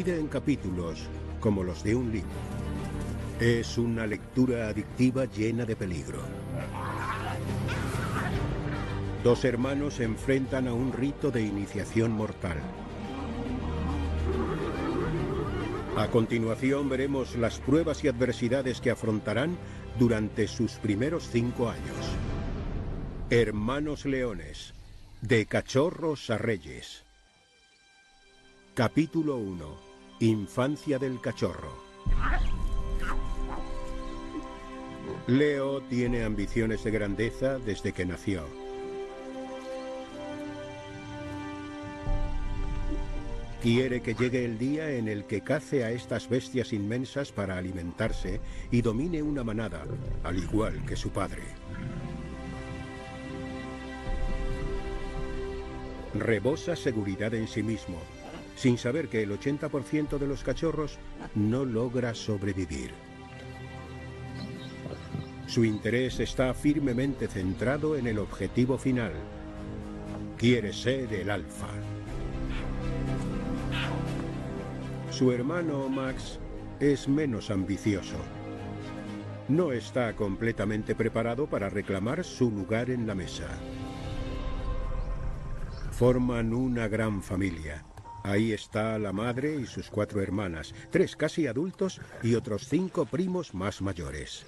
divide en capítulos como los de un libro. Es una lectura adictiva llena de peligro. Dos hermanos se enfrentan a un rito de iniciación mortal. A continuación veremos las pruebas y adversidades que afrontarán durante sus primeros 5 años. Hermanos Leones, de cachorros a reyes. Capítulo 1. Infancia del cachorro. Leo tiene ambiciones de grandeza desde que nació. Quiere que llegue el día en el que cace a estas bestias inmensas para alimentarse y domine una manada, al igual que su padre. Rebosa seguridad en sí mismo, sin saber que el 80% de los cachorros no logra sobrevivir. Su interés está firmemente centrado en el objetivo final. Quiere ser el alfa. Su hermano Max es menos ambicioso. No está completamente preparado para reclamar su lugar en la mesa. Forman una gran familia. Ahí está la madre y sus 4 hermanas, 3 casi adultos y otros 5 primos más mayores.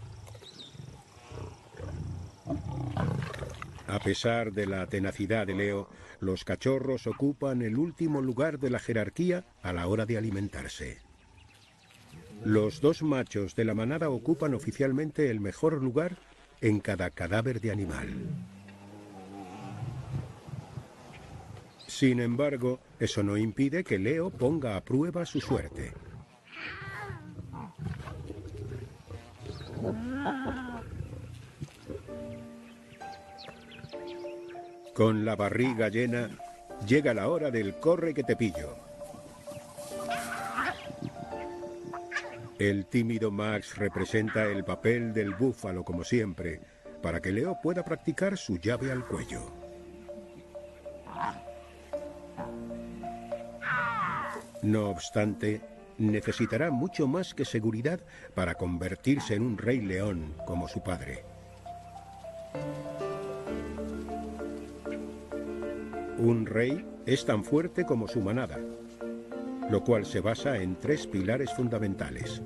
A pesar de la tenacidad de Leo, los cachorros ocupan el último lugar de la jerarquía a la hora de alimentarse. Los 2 machos de la manada ocupan oficialmente el mejor lugar en cada cadáver de animal. Sin embargo, eso no impide que Leo ponga a prueba su suerte. Con la barriga llena, llega la hora del corre que te pillo. El tímido Max representa el papel del búfalo como siempre, para que Leo pueda practicar su llave al cuello. No obstante, necesitará mucho más que seguridad para convertirse en un rey león como su padre. Un rey es tan fuerte como su manada, lo cual se basa en 3 pilares fundamentales.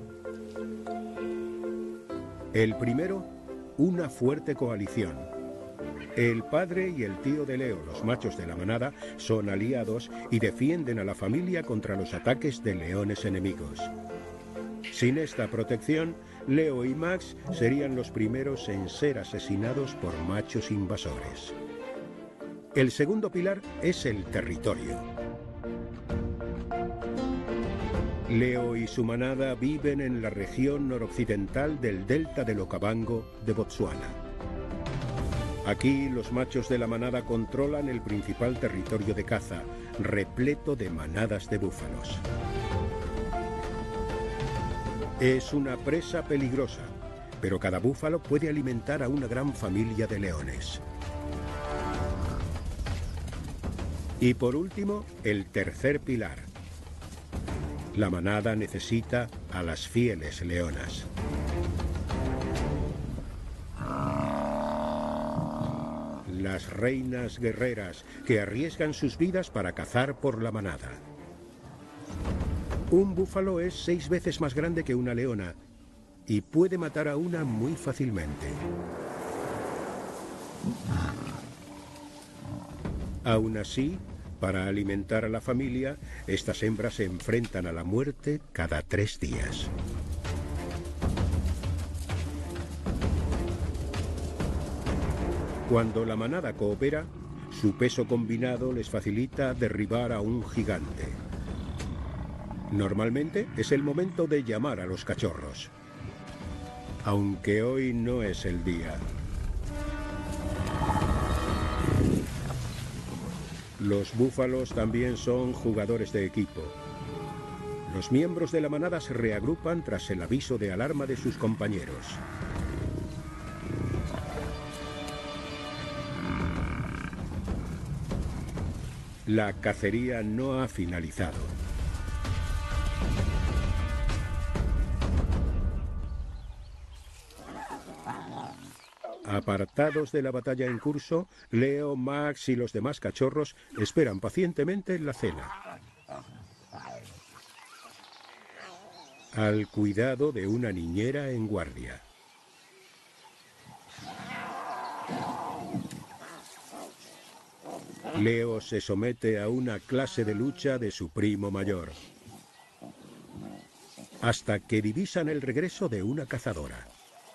El primero, una fuerte coalición. El padre y el tío de Leo, los machos de la manada, son aliados y defienden a la familia contra los ataques de leones enemigos. Sin esta protección, Leo y Max serían los primeros en ser asesinados por machos invasores. El segundo pilar es el territorio. Leo y su manada viven en la región noroccidental del delta del Okavango de Botsuana. Aquí los machos de la manada controlan el principal territorio de caza, repleto de manadas de búfalos. Es una presa peligrosa, pero cada búfalo puede alimentar a una gran familia de leones. Y por último, el tercer pilar. La manada necesita a las fieles leonas. Las reinas guerreras que arriesgan sus vidas para cazar por la manada. Un búfalo es 6 veces más grande que una leona y puede matar a una muy fácilmente. Aún así, para alimentar a la familia, estas hembras se enfrentan a la muerte cada 3 días. Cuando la manada coopera, su peso combinado les facilita derribar a un gigante. Normalmente es el momento de llamar a los cachorros. Aunque hoy no es el día. Los búfalos también son jugadores de equipo. Los miembros de la manada se reagrupan tras el aviso de alarma de sus compañeros. La cacería no ha finalizado. Apartados de la batalla en curso, Leo, Max y los demás cachorros esperan pacientemente en la cena. Al cuidado de una niñera en guardia. Leo se somete a una clase de lucha de su primo mayor, hasta que divisan el regreso de una cazadora.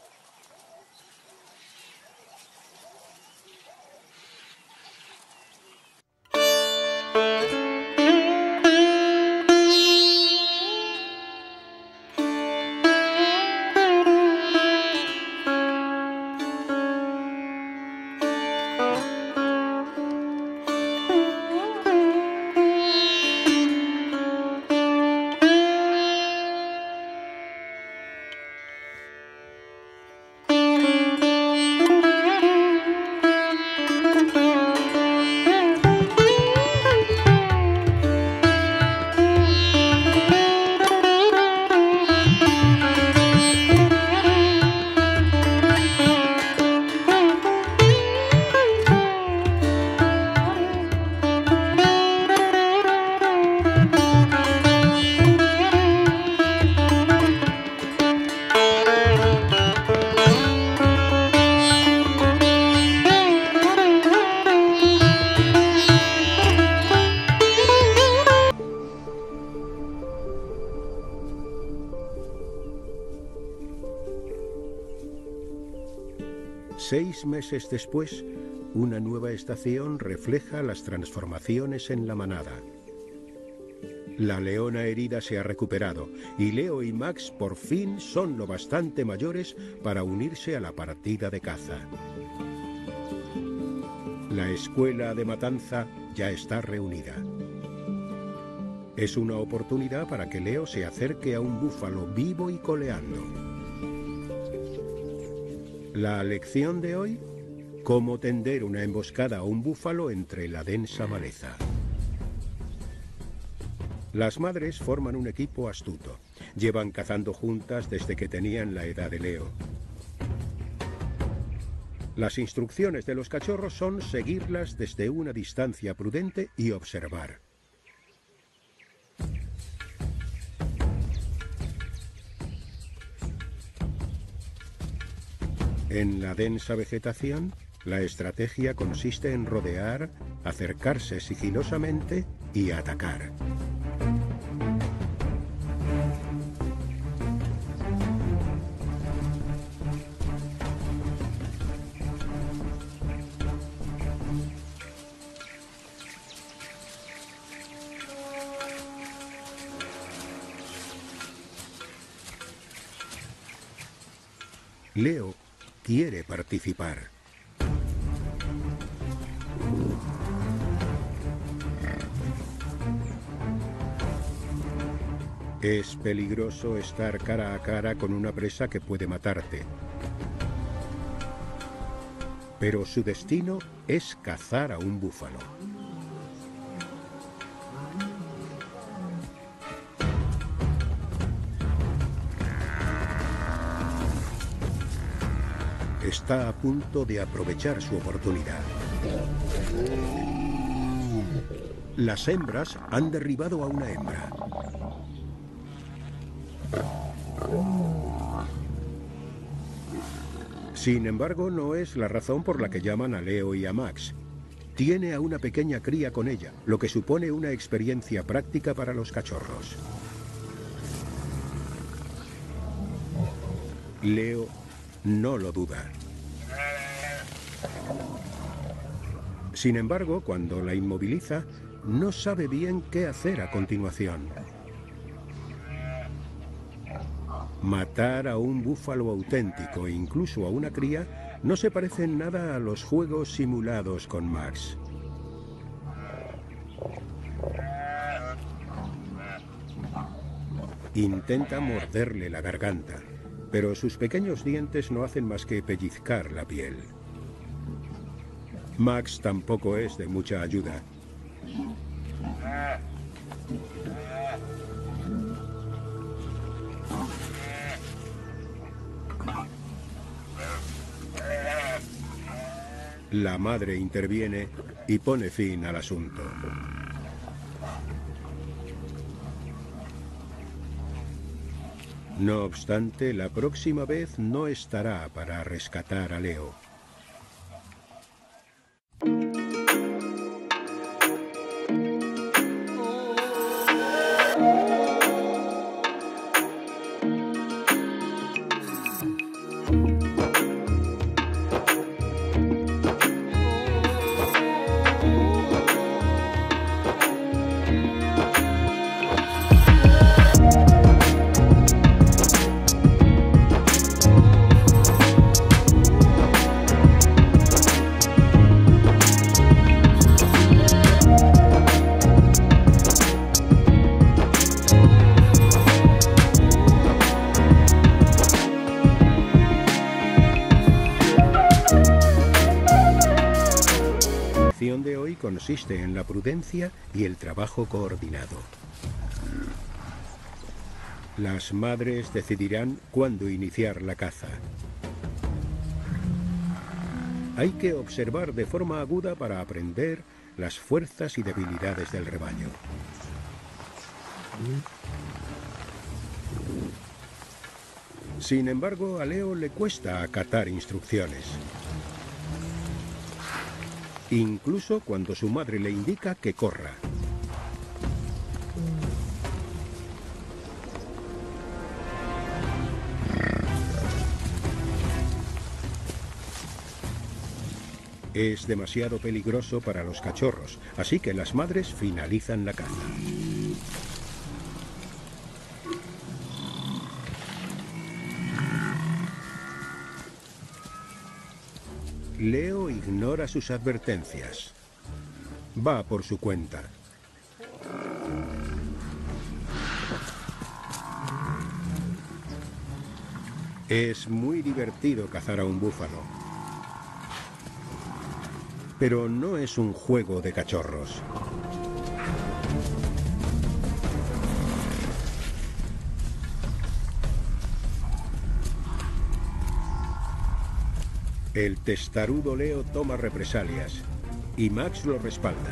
Seis meses después, una nueva estación refleja las transformaciones en la manada. La leona herida se ha recuperado y Leo y Max por fin son lo bastante mayores para unirse a la partida de caza. La escuela de matanza ya está reunida. Es una oportunidad para que Leo se acerque a un búfalo vivo y coleando. La lección de hoy: cómo tender una emboscada a un búfalo entre la densa maleza. Las madres forman un equipo astuto. Llevan cazando juntas desde que tenían la edad de Leo. Las instrucciones de los cachorros son seguirlas desde una distancia prudente y observar. En la densa vegetación, la estrategia consiste en rodear, acercarse sigilosamente y atacar. Leo quiere participar. Es peligroso estar cara a cara con una presa que puede matarte. Pero su destino es cazar a un búfalo. Está a punto de aprovechar su oportunidad. Las hembras han derribado a una hembra. Sin embargo, no es la razón por la que llaman a Leo y a Max. Tiene a una pequeña cría con ella, lo que supone una experiencia práctica para los cachorros. Leo no lo duda. Sin embargo, cuando la inmoviliza, no sabe bien qué hacer a continuación. Matar a un búfalo auténtico, incluso a una cría, no se parece en nada a los juegos simulados con Max. Intenta morderle la garganta, pero sus pequeños dientes no hacen más que pellizcar la piel. Max tampoco es de mucha ayuda. La madre interviene y pone fin al asunto. No obstante, la próxima vez no estará para rescatar a Leo. La lección de hoy consiste en la prudencia y el trabajo coordinado. Las madres decidirán cuándo iniciar la caza. Hay que observar de forma aguda para aprender las fuerzas y debilidades del rebaño. Sin embargo, a Leo le cuesta acatar instrucciones. Incluso cuando su madre le indica que corra. Es demasiado peligroso para los cachorros, así que las madres finalizan la caza. Leo ignora sus advertencias. Va por su cuenta. Es muy divertido cazar a un búfalo. Pero no es un juego de cachorros. El testarudo Leo toma represalias y Max lo respalda.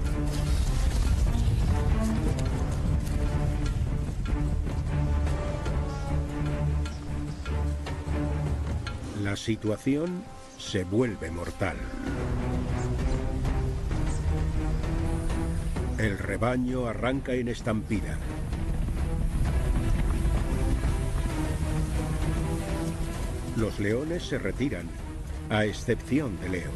La situación se vuelve mortal. El rebaño arranca en estampida. Los leones se retiran, a excepción de Leo.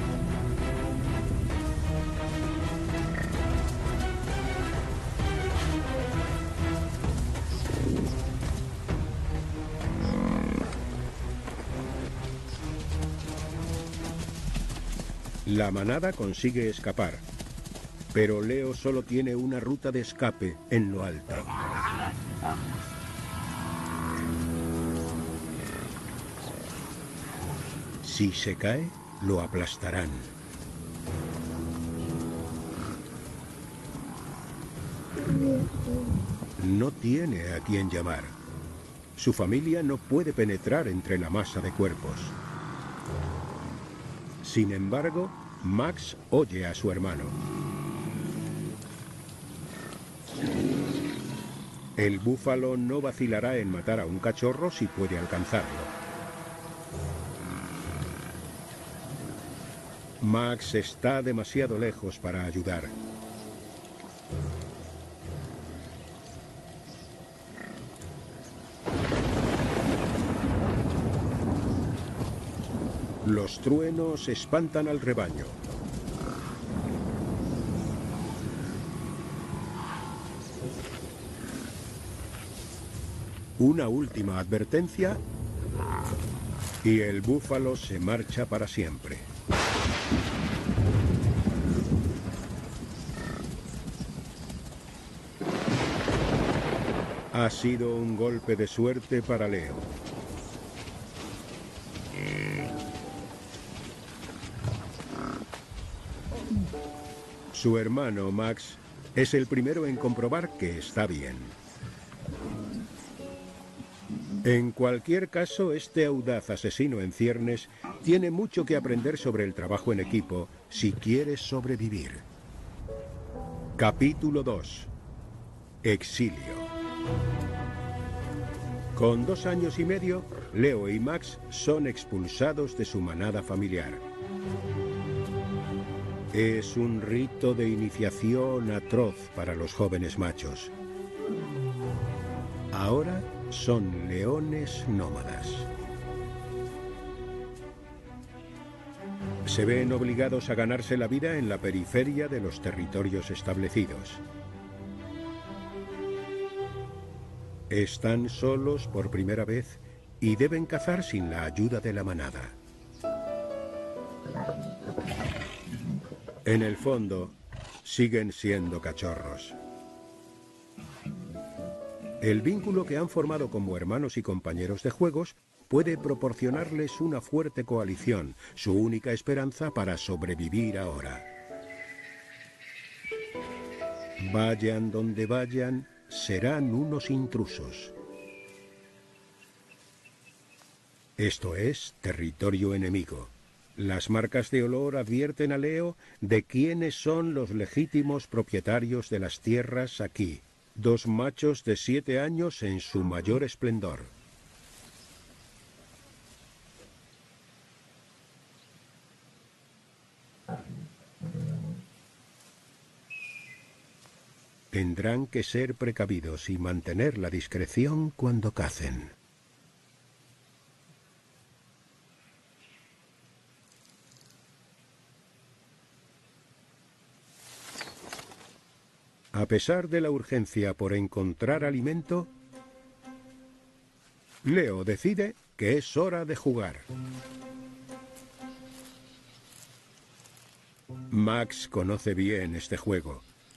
La manada consigue escapar, pero Leo solo tiene una ruta de escape en lo alto. Si se cae, lo aplastarán. No tiene a quién llamar. Su familia no puede penetrar entre la masa de cuerpos. Sin embargo, Max oye a su hermano. El búfalo no vacilará en matar a un cachorro si puede alcanzarlo. Max está demasiado lejos para ayudar. Los truenos espantan al rebaño. Una última advertencia y el búfalo se marcha para siempre. Ha sido un golpe de suerte para Leo. Su hermano Max es el primero en comprobar que está bien. En cualquier caso, este audaz asesino en ciernes tiene mucho que aprender sobre el trabajo en equipo si quiere sobrevivir. Capítulo 2. Exilio. Con 2 años y medio, Leo y Max son expulsados de su manada familiar. Es un rito de iniciación atroz para los jóvenes machos. Ahora son leones nómadas. Se ven obligados a ganarse la vida en la periferia de los territorios establecidos. Están solos por primera vez y deben cazar sin la ayuda de la manada. En el fondo, siguen siendo cachorros. El vínculo que han formado como hermanos y compañeros de juegos puede proporcionarles una fuerte coalición, su única esperanza para sobrevivir ahora. Vayan donde vayan, serán unos intrusos. Esto es territorio enemigo. Las marcas de olor advierten a Leo de quiénes son los legítimos propietarios de las tierras aquí. 2 machos de 7 años en su mayor esplendor. Tendrán que ser precavidos y mantener la discreción cuando cacen. A pesar de la urgencia por encontrar alimento, Leo decide que es hora de jugar. Max conoce bien este juego.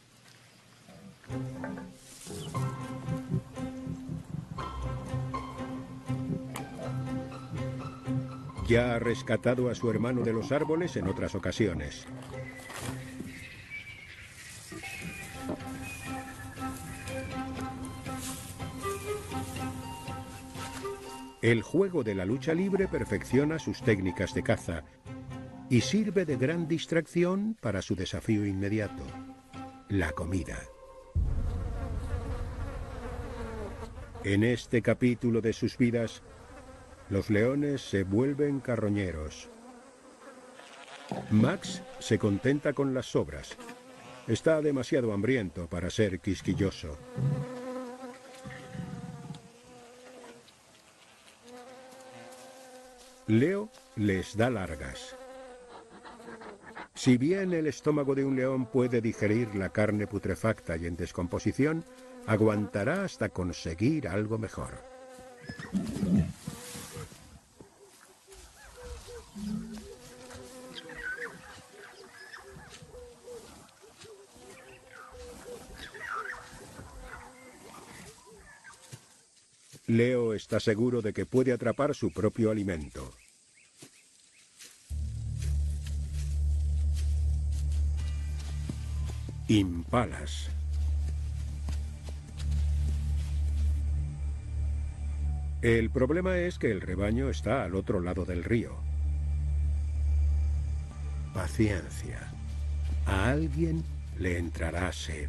Ya ha rescatado a su hermano de los árboles en otras ocasiones. El juego de la lucha libre perfecciona sus técnicas de caza y sirve de gran distracción para su desafío inmediato, la comida. En este capítulo de sus vidas, los leones se vuelven carroñeros. Max se contenta con las sobras. Está demasiado hambriento para ser quisquilloso. Leo les da largas. Si bien el estómago de un león puede digerir la carne putrefacta y en descomposición, aguantará hasta conseguir algo mejor. Leo está seguro de que puede atrapar su propio alimento. Impalas. El problema es que el rebaño está al otro lado del río. Paciencia. A alguien le entrará sed.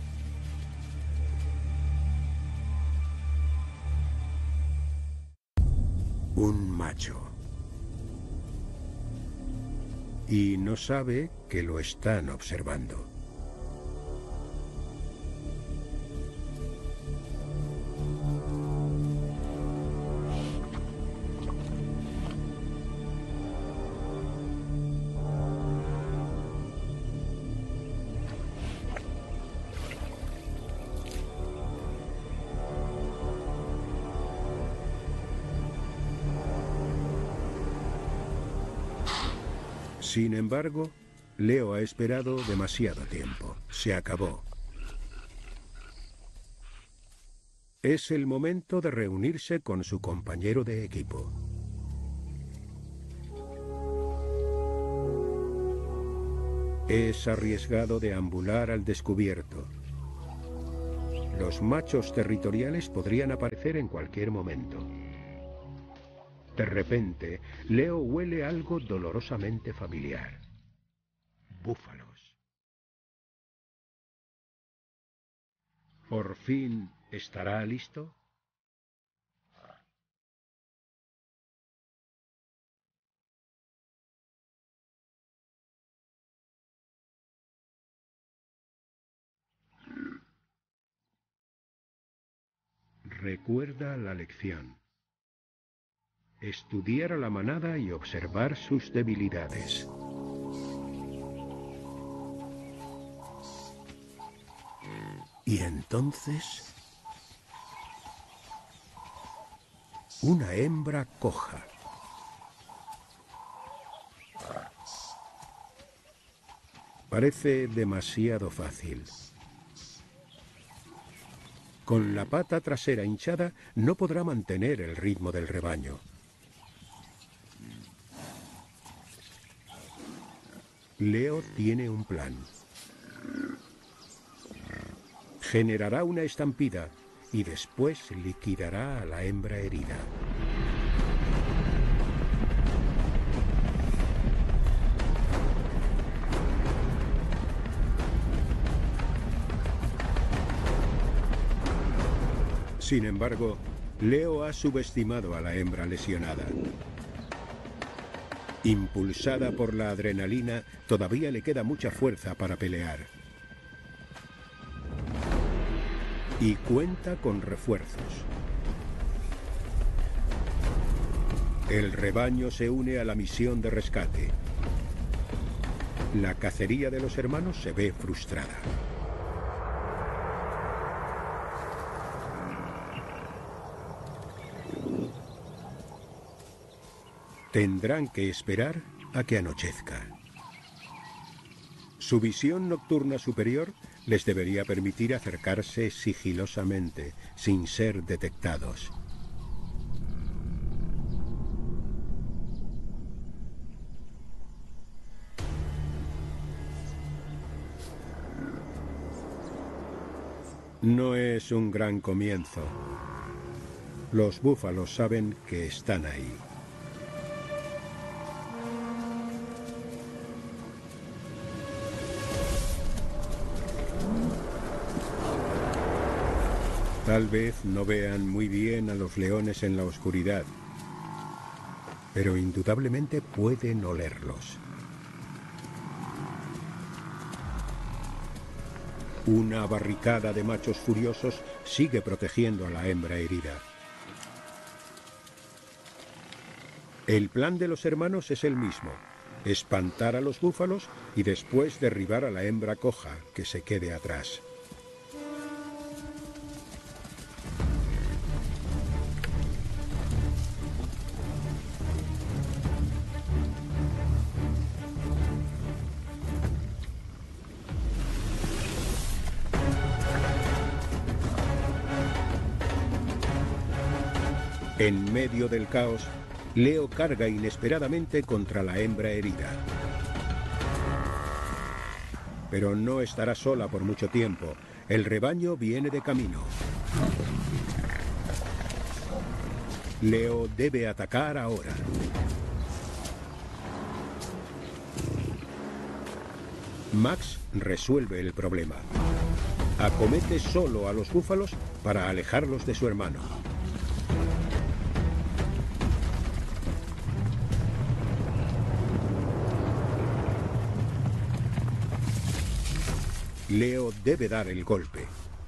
Un macho. Y no sabe que lo están observando. Sin embargo, Leo ha esperado demasiado tiempo. Se acabó. Es el momento de reunirse con su compañero de equipo. Es arriesgado deambular al descubierto. Los machos territoriales podrían aparecer en cualquier momento. De repente, Leo huele algo dolorosamente familiar. Búfalos. ¿Por fin estará listo? Recuerda la lección. Estudiar a la manada y observar sus debilidades. Y entonces, una hembra coja. Parece demasiado fácil. Con la pata trasera hinchada no podrá mantener el ritmo del rebaño. Leo tiene un plan. Generará una estampida y después liquidará a la hembra herida. Sin embargo, Leo ha subestimado a la hembra lesionada. Impulsada por la adrenalina, todavía le queda mucha fuerza para pelear. Y cuenta con refuerzos. El rebaño se une a la misión de rescate. La cacería de los hermanos se ve frustrada. Tendrán que esperar a que anochezca. Su visión nocturna superior les debería permitir acercarse sigilosamente, sin ser detectados. No es un gran comienzo. Los búfalos saben que están ahí. Tal vez no vean muy bien a los leones en la oscuridad, pero indudablemente pueden olerlos. Una barricada de machos furiosos sigue protegiendo a la hembra herida. El plan de los hermanos es el mismo: espantar a los búfalos y después derribar a la hembra coja, que se quede atrás. En medio del caos, Leo carga inesperadamente contra la hembra herida. Pero no estará sola por mucho tiempo. El rebaño viene de camino. Leo debe atacar ahora. Max resuelve el problema. Acomete solo a los búfalos para alejarlos de su hermano. Leo debe dar el golpe.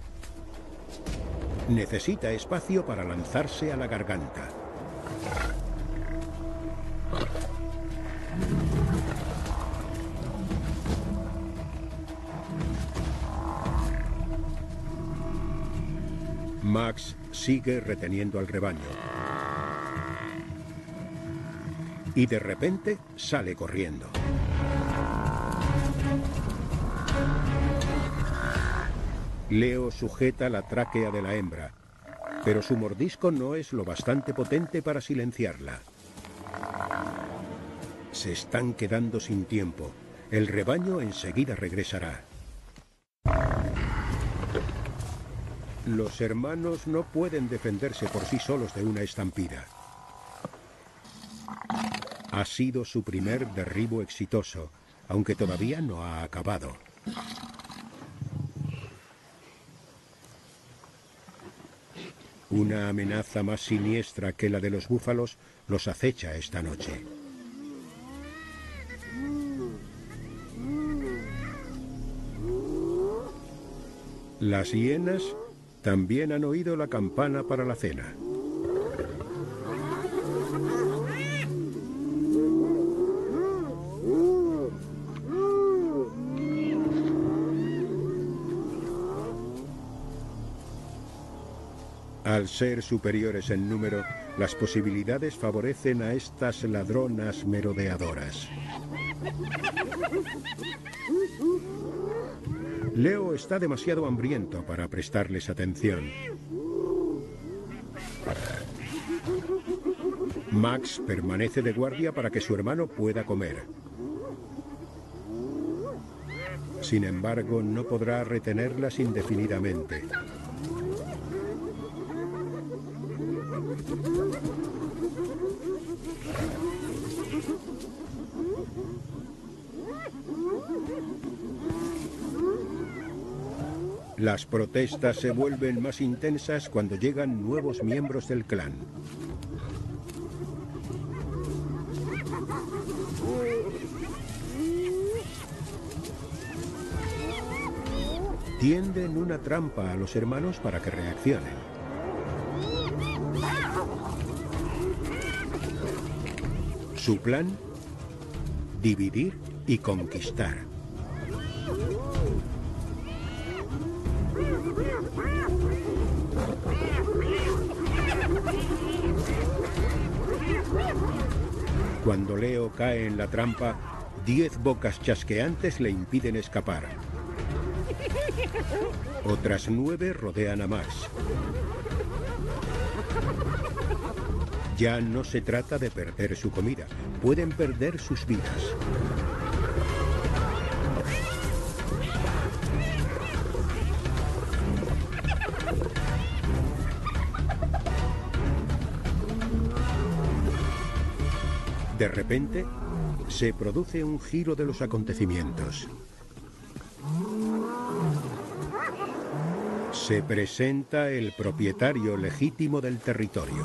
Necesita espacio para lanzarse a la garganta. Max sigue reteniendo al rebaño. Y de repente sale corriendo. Leo sujeta la tráquea de la hembra, pero su mordisco no es lo bastante potente para silenciarla. Se están quedando sin tiempo. El rebaño enseguida regresará. Los hermanos no pueden defenderse por sí solos de una estampida. Ha sido su primer derribo exitoso, aunque todavía no ha acabado. Una amenaza más siniestra que la de los búfalos los acecha esta noche. Las hienas también han oído la campana para la cena. Al ser superiores en número, las posibilidades favorecen a estas ladronas merodeadoras. Leo está demasiado hambriento para prestarles atención. Max permanece de guardia para que su hermano pueda comer. Sin embargo, no podrá retenerlas indefinidamente. Las protestas se vuelven más intensas cuando llegan nuevos miembros del clan. Tienden una trampa a los hermanos para que reaccionen. Su plan: dividir y conquistar. Cuando Leo cae en la trampa, 10 bocas chasqueantes le impiden escapar. Otras 9 rodean a Max. Ya no se trata de perder su comida, pueden perder sus vidas. De repente, se produce un giro de los acontecimientos. Se presenta el propietario legítimo del territorio.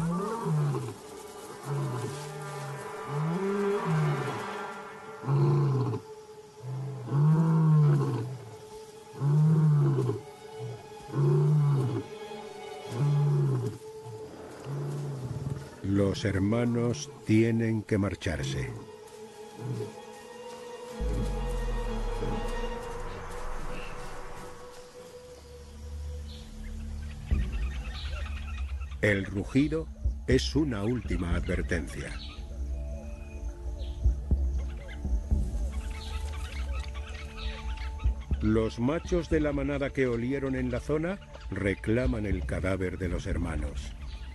Los hermanos tienen que marcharse. El rugido es una última advertencia. Los machos de la manada que olieron en la zona reclaman el cadáver de los hermanos.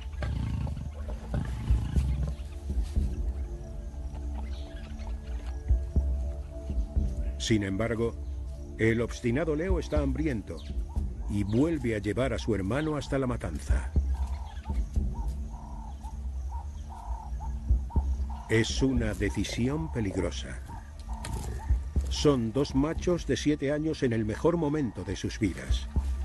Sin embargo, el obstinado Leo está hambriento y vuelve a llevar a su hermano hasta la matanza. Es una decisión peligrosa. Son 2 machos de 7 años en el mejor momento de sus vidas.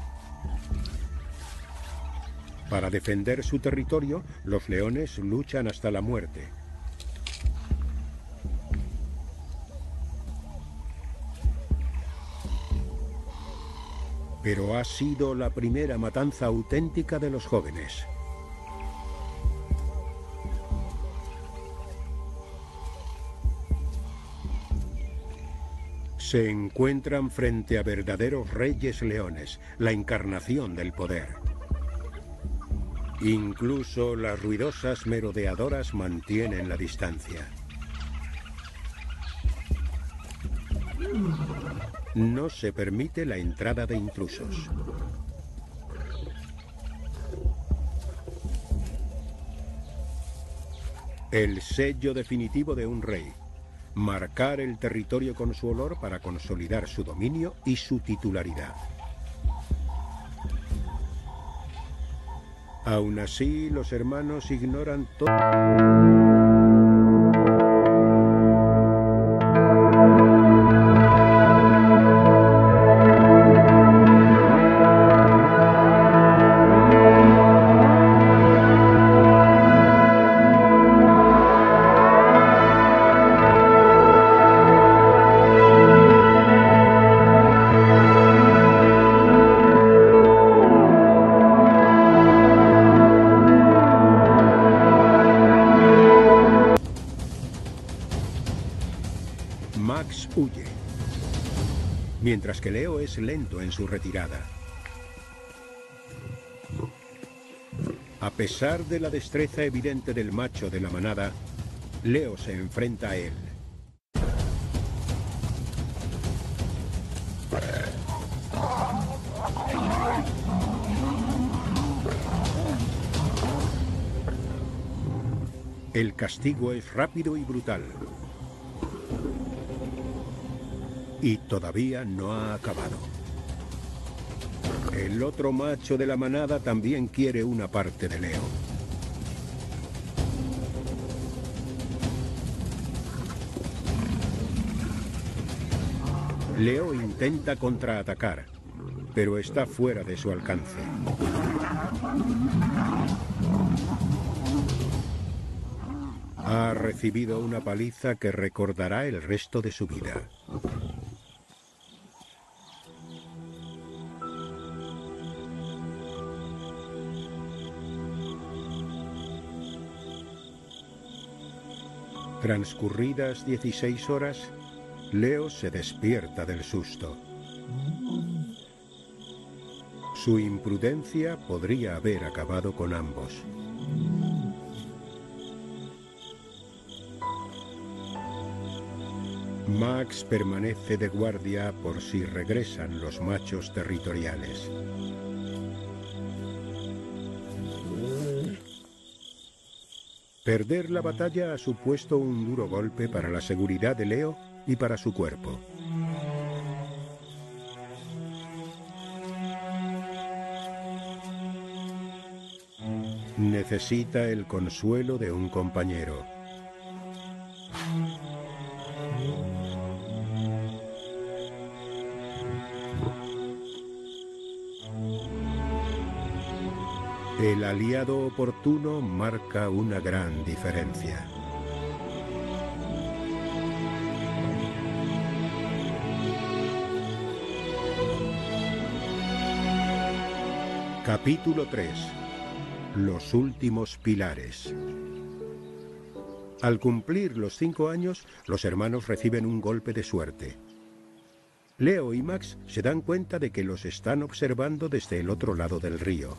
Para defender su territorio, los leones luchan hasta la muerte. Pero ha sido la primera matanza auténtica de los jóvenes. Se encuentran frente a verdaderos reyes leones, la encarnación del poder. Incluso las ruidosas merodeadoras mantienen la distancia. No se permite la entrada de intrusos. El sello definitivo de un rey. Marcar el territorio con su olor para consolidar su dominio y su titularidad. Aún así, los hermanos ignoran todo. huye, mientras que Leo es lento en su retirada. A pesar de la destreza evidente del macho de la manada, Leo se enfrenta a él. El castigo es rápido y brutal. Y todavía no ha acabado. El otro macho de la manada también quiere una parte de Leo. Leo intenta contraatacar, pero está fuera de su alcance. Ha recibido una paliza que recordará el resto de su vida. Transcurridas 16 horas, Leo se despierta del susto. Su imprudencia podría haber acabado con ambos. Max permanece de guardia por si regresan los machos territoriales. Perder la batalla ha supuesto un duro golpe para la seguridad de Leo y para su cuerpo. Necesita el consuelo de un compañero. El aliado oportuno marca una gran diferencia. Capítulo 3. Los últimos pilares. Al cumplir los 5 años, los hermanos reciben un golpe de suerte. Leo y Max se dan cuenta de que los están observando desde el otro lado del río.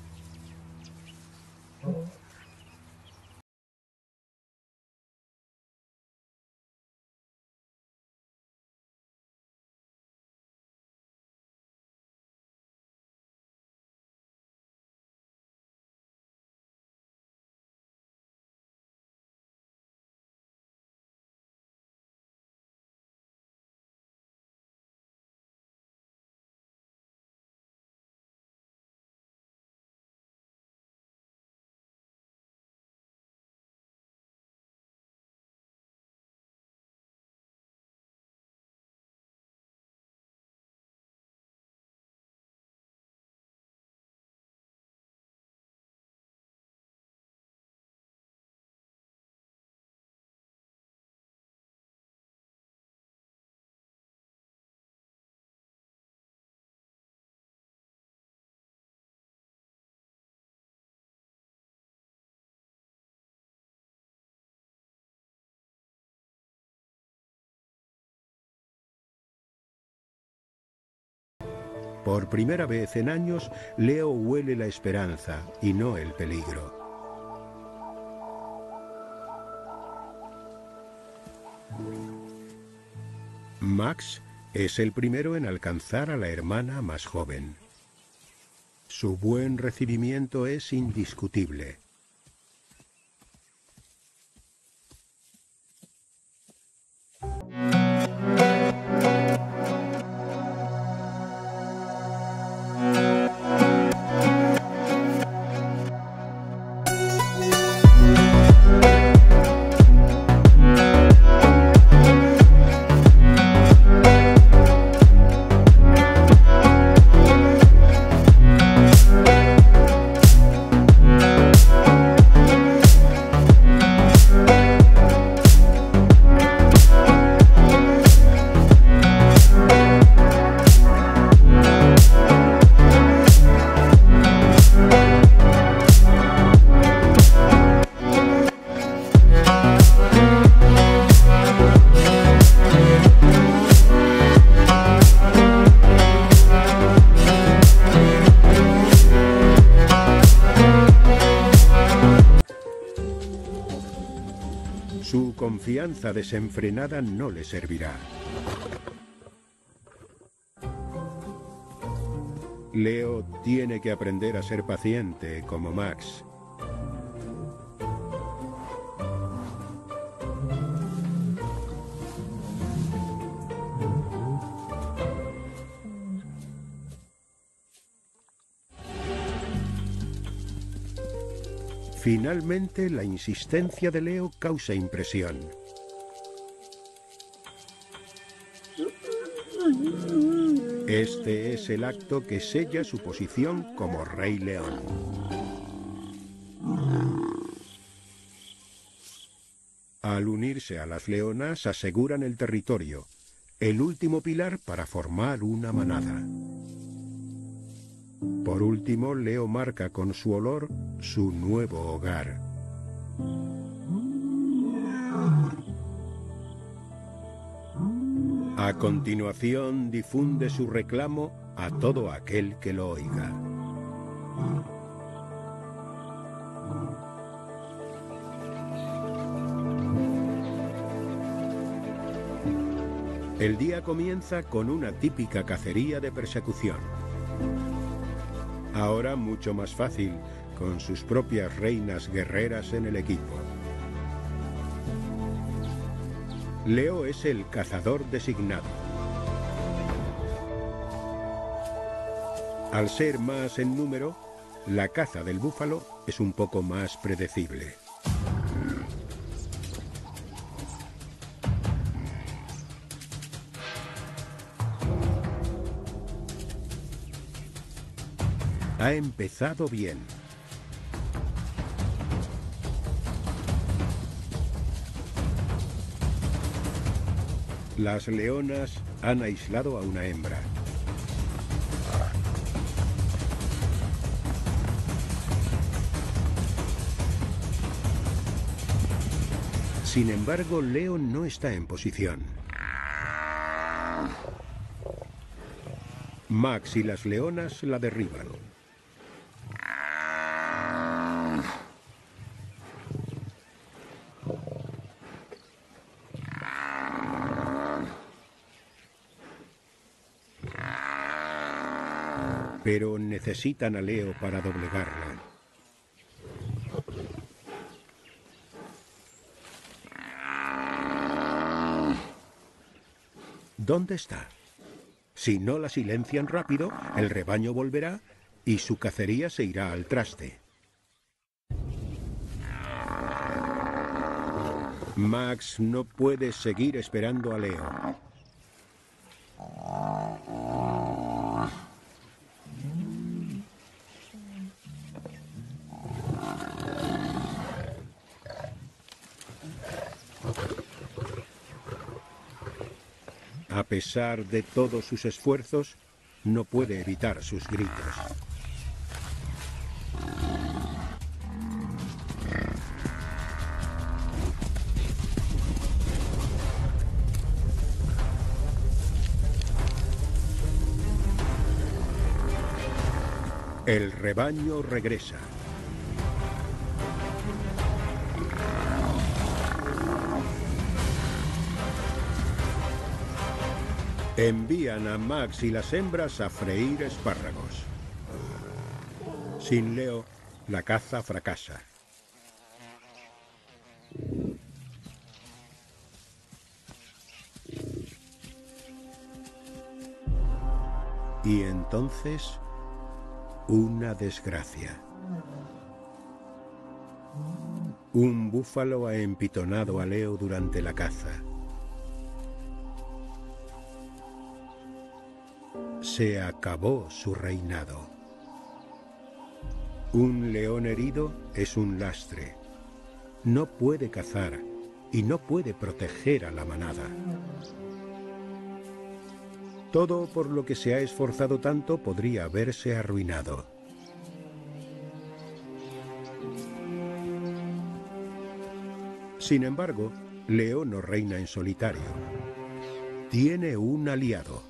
Por primera vez en años, Leo huele la esperanza y no el peligro. Max es el primero en alcanzar a la hermana más joven. Su buen recibimiento es indiscutible. confianza desenfrenada no le servirá. Leo tiene que aprender a ser paciente como Max. Finalmente, la insistencia de Leo causa impresión. Este es el acto que sella su posición como Rey León. Al unirse a las leonas, aseguran el territorio, el último pilar para formar una manada. Por último, Leo marca con su olor su nuevo hogar. A continuación, difunde su reclamo a todo aquel que lo oiga. El día comienza con una típica cacería de persecución. Ahora mucho más fácil, con sus propias reinas guerreras en el equipo. Leo es el cazador designado. Al ser más en número, la caza del búfalo es un poco más predecible. Ha empezado bien. Las leonas han aislado a una hembra. Sin embargo, Leo no está en posición. Max y las leonas la derriban. Pero necesitan a Leo para doblegarla. ¿Dónde está? Si no la silencian rápido, el rebaño volverá y su cacería se irá al traste. Max no puede seguir esperando a Leo. A pesar de todos sus esfuerzos, no puede evitar sus gritos. El rebaño regresa. Envían a Max y las hembras a freír espárragos. Sin Leo, la caza fracasa. Y entonces, una desgracia. Un búfalo ha empitonado a Leo durante la caza. Se acabó su reinado. Un león herido es un lastre. No puede cazar y no puede proteger a la manada. Todo por lo que se ha esforzado tanto podría verse arruinado. Sin embargo, Leo no reina en solitario. Tiene un aliado.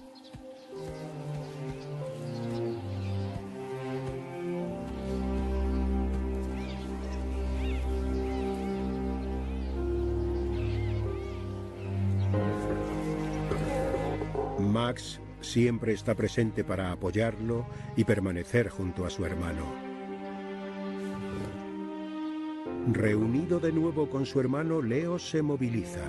Max siempre está presente para apoyarlo y permanecer junto a su hermano. Reunido de nuevo con su hermano, Leo se moviliza.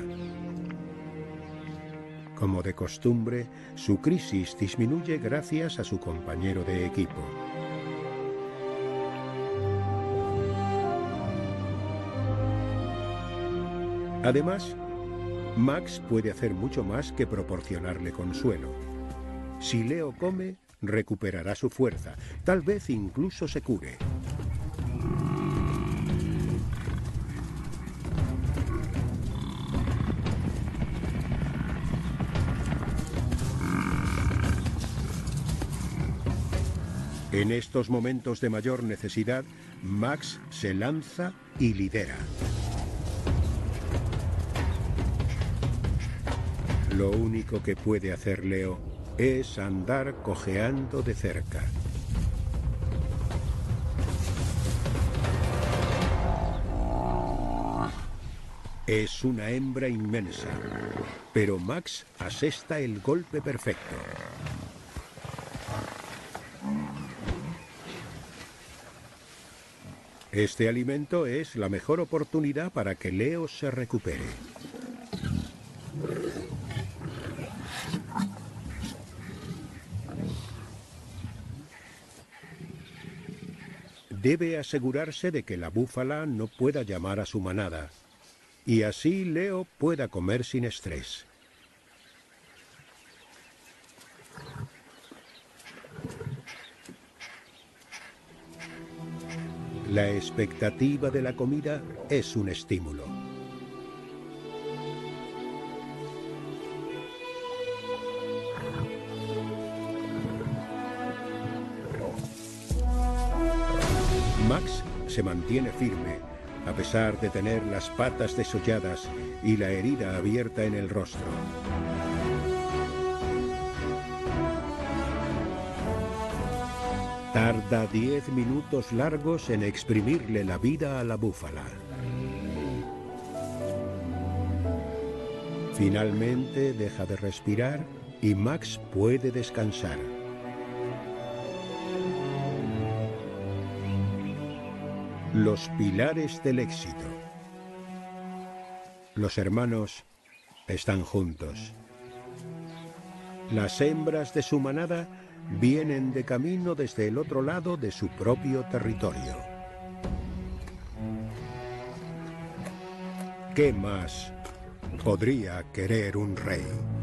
Como de costumbre, su crisis disminuye gracias a su compañero de equipo. Además, Max puede hacer mucho más que proporcionarle consuelo. Si Leo come, recuperará su fuerza, tal vez incluso se cure. En estos momentos de mayor necesidad, Max se lanza y lidera. Lo único que puede hacer Leo es andar cojeando de cerca. Es una hembra inmensa, pero Max asesta el golpe perfecto. Este alimento es la mejor oportunidad para que Leo se recupere. Debe asegurarse de que la búfala no pueda llamar a su manada, y así Leo pueda comer sin estrés. La expectativa de la comida es un estímulo. Max se mantiene firme, a pesar de tener las patas desolladas y la herida abierta en el rostro. Tarda 10 minutos largos en exprimirle la vida a la búfala. Finalmente deja de respirar y Max puede descansar. Los pilares del éxito. Los hermanos están juntos. Las hembras de su manada vienen de camino desde el otro lado de su propio territorio. ¿Qué más podría querer un rey?